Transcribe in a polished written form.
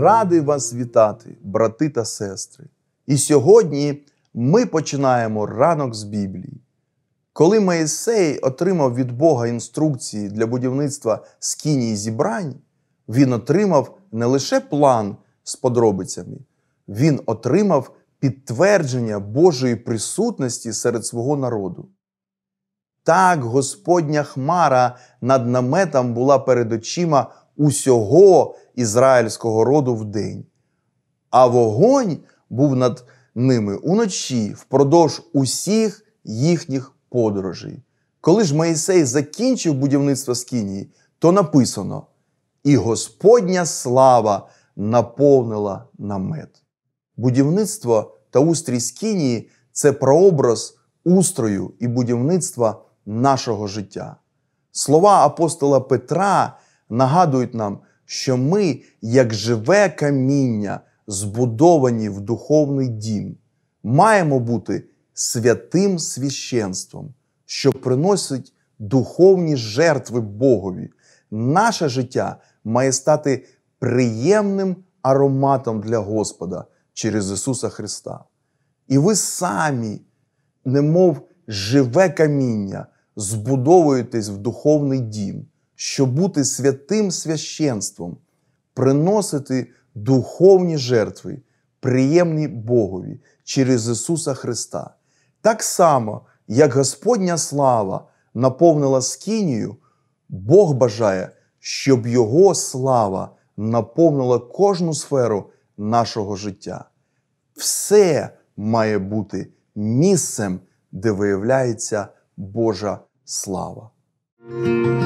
Радий вас вітати, брати та сестри. І сьогодні ми починаємо ранок з Біблії. Коли Мойсей отримав від Бога інструкції для будівництва скинії зібрань, він отримав не лише план з подробицями, він отримав підтвердження Божої присутності серед свого народу. Так Господня хмара над наметом була перед очима усього ізраїльського роду вдень, а вогонь був над ними уночі впродовж усіх їхніх подорожей. Коли ж Мойсей закінчив будівництво скинії, то написано: «І Господня слава наповнила намет». Будівництво та устрій скинії – це прообраз устрою і будівництва нашого життя. Слова апостола Петра нагадують нам, що ми, як живе каміння, збудовані в духовний дім, маємо бути святим священством, що приносить духовні жертви Богові. Наше життя має стати приємним ароматом для Господа через Ісуса Христа. І ви самі, немов живе каміння, збудовуєтесь в духовний дім, щоб бути святим священством, приносити духовні жертви, приємні Богові через Ісуса Христа. Так само, як Господня слава наповнила скинію, Бог бажає, щоб Його слава наповнила кожну сферу нашого життя. Все має бути місцем, де виявляється Божа слава.